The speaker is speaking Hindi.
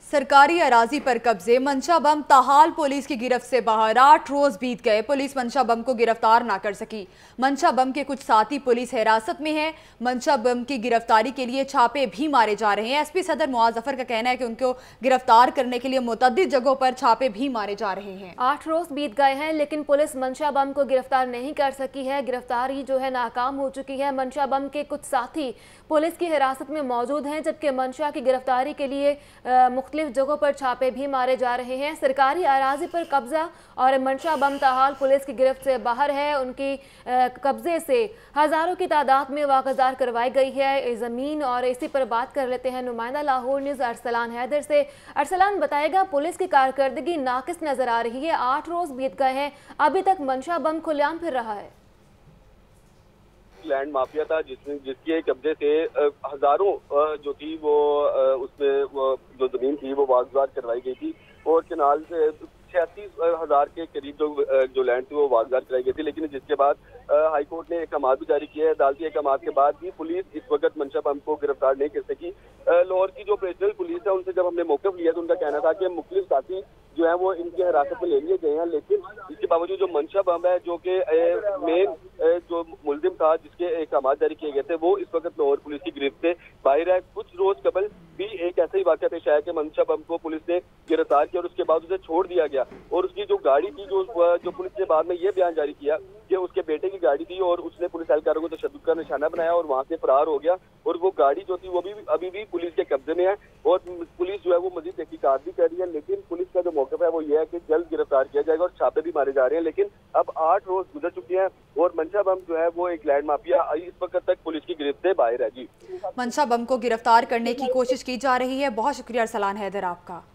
सरकारी अराजी पर कब्जे, मंशा बम ताहाल पुलिस की गिरफ्त से बाहर। 8 रोज बीत गए, पुलिस मंशा बम को गिरफ्तार ना कर सकी। मंशा बम के कुछ साथी पुलिस हिरासत में हैं। मंशा बम की गिरफ्तारी के लिए छापे भी मारे जा रहे हैं। एसपी सदर मुआज जफर का कहना है कि उनको गिरफ्तार करने के लिए मुतअद्दिद जगहों पर छापे भी मारे जा रहे हैं। 8 रोज बीत गए हैं, लेकिन पुलिस मंशा बम को गिरफ्तार नहीं कर सकी है। गिरफ्तारी जो है नाकाम हो चुकी है। मंशा बम के कुछ साथी पुलिस की हिरासत में मौजूद हैं, जबकि मंशा की गिरफ्तारी के लिए मुख्तलिफ जगहों पर छापे भी मारे जा रहे हैं। सरकारी अराजी पर कब्जा और मंशा बम ताहाल पुलिस की गिरफ्त से बाहर है। उनकी कब्जे से हज़ारों की तादाद में वागजार करवाई गई है ज़मीन। और इसी पर बात कर लेते हैं नुमाइंदा लाहौर न्यूज़ अरसलान हैदर से। अरसलान, बताएगा पुलिस की कारकर्दगी नाकिस नजर आ रही है। 8 रोज बीत गए हैं, अभी तक मंशा बम खुलेआम फिर रहा है। लैंड माफिया था जिसके कब्जे से हजारों जो थी वो उसमें वो जो जमीन थी वो वागजार करवाई गई थी और केनाल से 36,000 के करीब जो लैंड थी वो वागजार कराई गई थी। लेकिन जिसके बाद हाई कोर्ट ने अहकाम भी जारी किया है। अदालती अहकाम के बाद भी पुलिस इस वक्त मंशा बम को गिरफ्तार नहीं कर सकी। लाहौर की जो ऑपरेशनल पुलिस है उनसे जब हमने मौक़िफ़ लिया तो उनका कहना था कि मुख्तलिफ साथी जो है वो इनकी हिरासत में ले लिए गए हैं, लेकिन इसके बावजूद जो मंशा बम है जो कि मेन जो मुलजिम था जिसके अहकाम जारी किए गए थे वो इस वक्त लाहौर पुलिस की गिरफ्त से बाहर है। कुछ रोज कबल भी एक ऐसा ही वाक़या पेश आया कि मंशा बम को पुलिस ने गिरफ्तार किया और उसके बाद उसे छोड़ दिया गया। और उसकी जो गाड़ी थी जो पुलिस ने बाद में ये बयान जारी किया कि उसके बेटे की गाड़ी थी और उसने पुलिस एहलकारों को तशद्दुद का निशाना बनाया और वहां से फरार हो गया। और वो गाड़ी जो थी वो भी अभी भी पुलिस के कब्जे में है और पुलिस जो है वो मजीद तहकीकात भी कर रही है। लेकिन पुलिस का जो मौक़िफ़ है वो ये है कि जल्द गिरफ्तार किया जाएगा और छापे भी मारे जा रहे हैं। लेकिन अब 8 रोज गुजर चुके हैं और मंशा बम जो है वो एक लैंड माफिया इस वक्त तक पुलिस की गिरफ्त से बाहर है। जी, मंशा बम को गिरफ्तार करने की कोशिश की जा रही है। बहुत शुक्रिया अरसलान हैदर आपका।